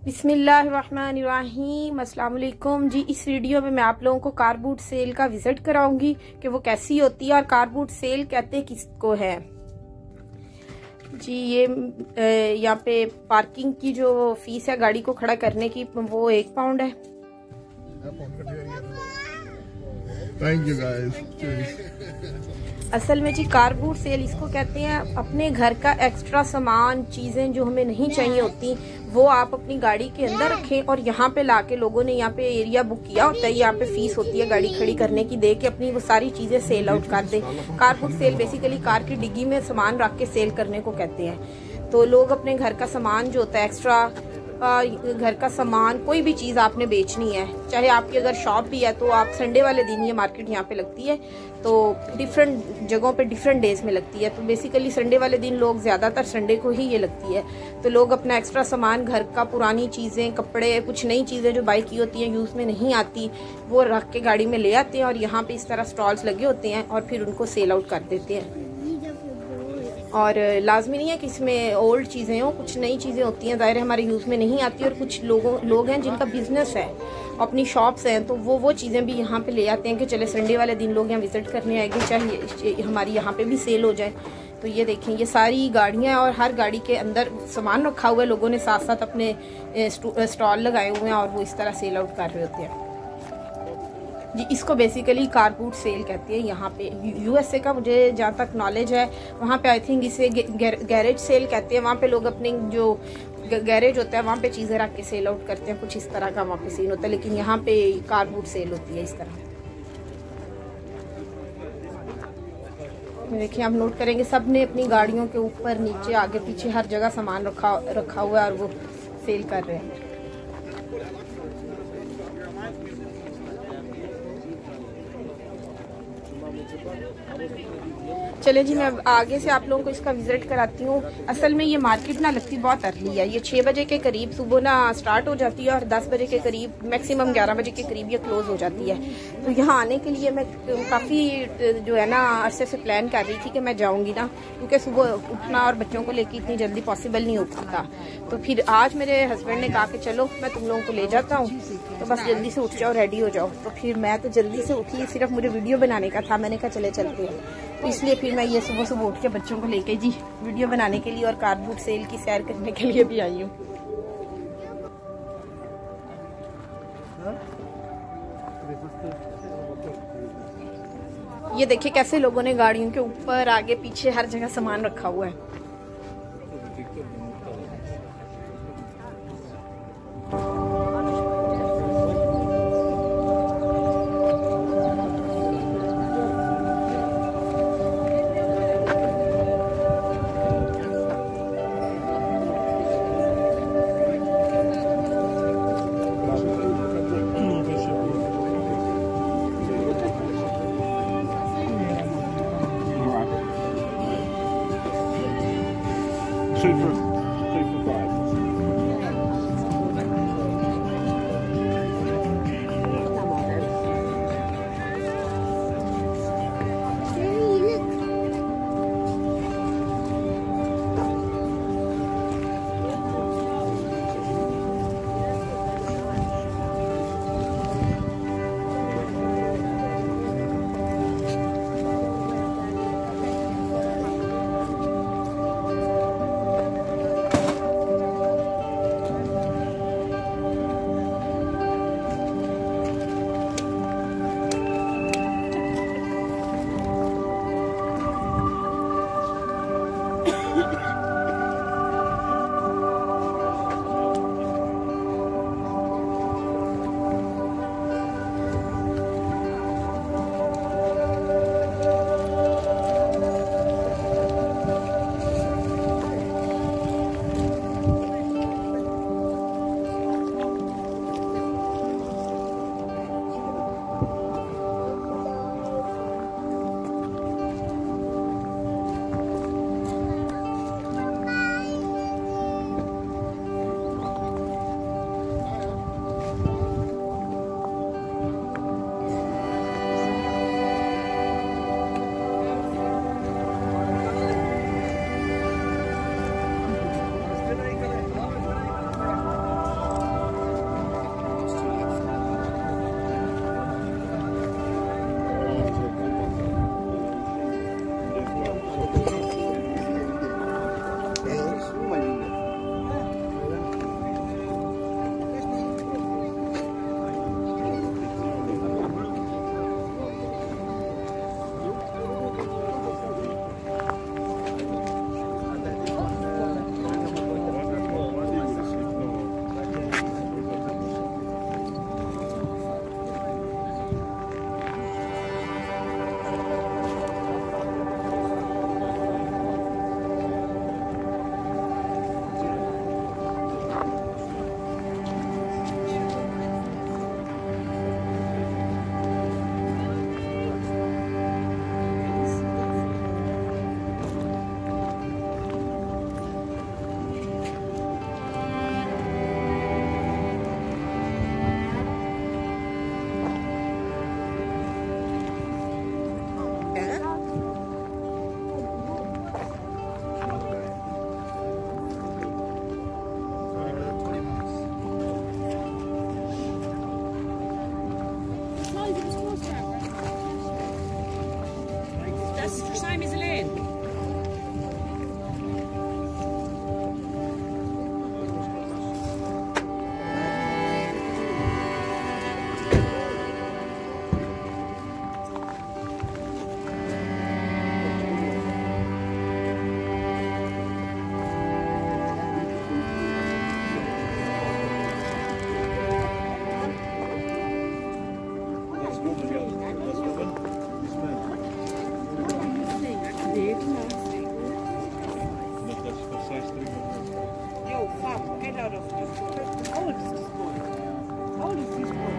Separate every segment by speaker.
Speaker 1: बिस्मिल्लाहिर्रहमानिर्रहीम, अस्सलाम वालेकुम जी। इस वीडियो में मैं आप लोगों को कार बूट सेल का विजिट कराऊंगी कि वो कैसी होती है और कार बूट सेल कहते किसको है जी। ये यहाँ पे पार्किंग की जो फीस है गाड़ी को खड़ा करने की, वो 1 पाउंड है।
Speaker 2: Thank you guys.
Speaker 1: असल में जी कार बूट सेल इसको कहते हैं, अपने घर का एक्स्ट्रा सामान, चीजें जो हमें नहीं चाहिए होती वो आप अपनी गाड़ी के अंदर रखें और यहाँ पे लाके लोगों ने यहाँ पे एरिया बुक किया होता है, यहाँ पे फीस होती है गाड़ी खड़ी करने की, दे के अपनी वो सारी चीजें सेल आउट कर दे। Car boot sale basically car की डिग्गी में सामान रख के सेल करने को कहते हैं। तो लोग अपने घर का सामान जो होता है एक्स्ट्रा, घर का सामान, कोई भी चीज़ आपने बेचनी है, चाहे आपकी अगर शॉप भी है तो आप संडे वाले दिन, ये मार्केट यहाँ पे लगती है तो डिफरेंट जगहों पे डिफरेंट डेज में लगती है, तो बेसिकली संडे वाले दिन लोग ज़्यादातर संडे को ही ये लगती है। तो लोग अपना एक्स्ट्रा सामान, घर का, पुरानी चीज़ें, कपड़े, कुछ नई चीज़ें जो बाई की होती हैं, यूज़ में नहीं आती, वो रख के गाड़ी में ले आते हैं और यहाँ पे इस तरह स्टॉल्स लगे होते हैं और फिर उनको सेल आउट कर देते हैं। और लाजमी नहीं है कि इसमें ओल्ड चीज़ें हो, कुछ नई चीज़ें होती हैं, ज़ाहिर है हमारे यूज़ में नहीं आती, और कुछ लोग हैं जिनका बिजनेस है, अपनी शॉप्स हैं, तो वो चीज़ें भी यहाँ पे ले आते हैं कि चले संडे वाले दिन लोग यहाँ विज़िट करने आएंगे, चाहे हमारी यहाँ पे भी सेल हो जाए। तो ये देखें, ये सारी गाड़ियाँ और हर गाड़ी के अंदर सामान रखा हुआ है, लोगों ने साथ साथ अपने स्टॉल लगाए हुए हैं और वो इस तरह सेल आउट कर रहे होते हैं जी। इसको बेसिकली कार बूट सेल कहते हैं। यहाँ पे यूएसए का मुझे जहाँ तक नॉलेज है, वहाँ पे आई थिंक इसे गैरेज सेल कहते हैं। वहाँ पे लोग अपने जो गैरेज होता है वहाँ पे चीज़ें रख के सेल आउट करते हैं, कुछ इस तरह का वहाँ पे सीन होता है, लेकिन यहाँ पे कार बूट सेल होती है इस तरह। देखिए, आप नोट करेंगे सब ने अपनी गाड़ियों के ऊपर, नीचे, आगे पीछे हर जगह सामान रखा हुआ है और वो सेल कर रहे हैं। चले जी, मैं आगे से आप लोगों को इसका विजिट कराती हूँ। असल में ये मार्केट ना लगती बहुत अर्ली है, ये 6 बजे के करीब सुबह ना स्टार्ट हो जाती है और 10 बजे के करीब, मैक्सिमम 11 बजे के करीब ये क्लोज हो जाती है। तो यहाँ आने के लिए मैं काफ़ी जो है ना अरसे से प्लान कर रही थी कि मैं जाऊँगी ना, क्योंकि सुबह उठना और बच्चों को लेकर इतनी जल्दी पॉसिबल नहीं हो पाता। तो फिर आज मेरे हस्बैंड ने कहा कि चलो मैं तुम लोगों को ले जाता हूँ, तो बस जल्दी से उठ जाओ, रेडी हो जाओ। तो फिर मैं तो जल्दी से उठी, सिर्फ मुझे वीडियो बनाने का था, मैंने कहा चले चलते हैं, तो इसलिए फिर मैं ये सुबह सुबह उठ के बच्चों को लेके जी वीडियो बनाने के लिए और कार बूट सेल की सैर करने के लिए भी आई हूँ। ये देखिए कैसे लोगों ने गाड़ियों के ऊपर, आगे पीछे हर जगह सामान रखा हुआ है।
Speaker 2: Two for five.
Speaker 3: It's the same as Lynn. Yo, fam, get out of this. How old is this boy? How old is this boy?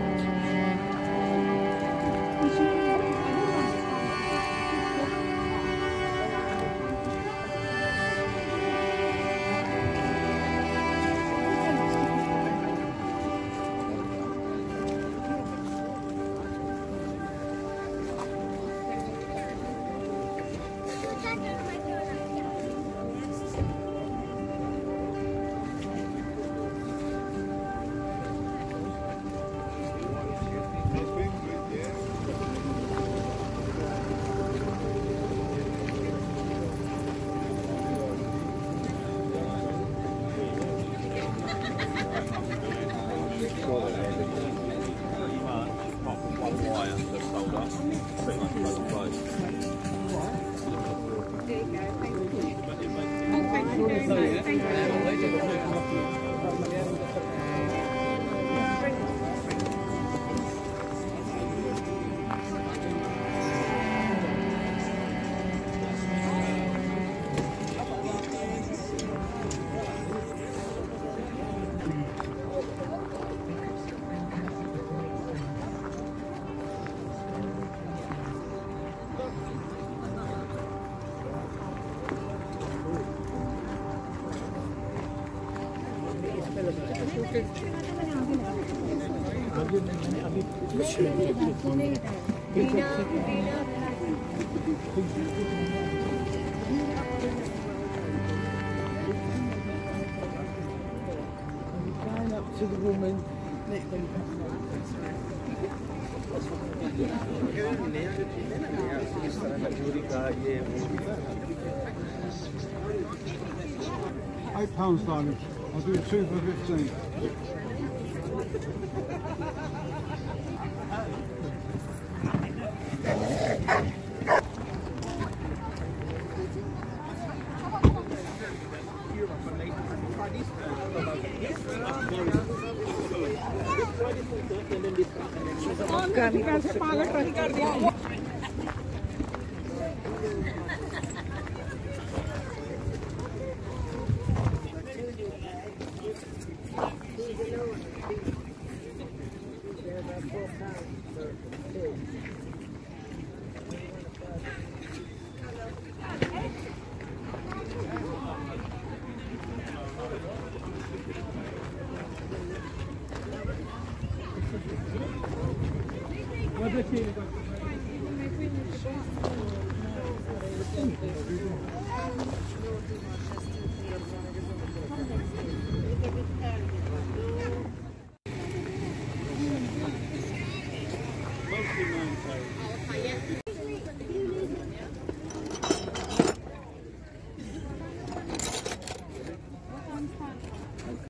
Speaker 2: To the woman. £8, darling. I'll do 2 for 15.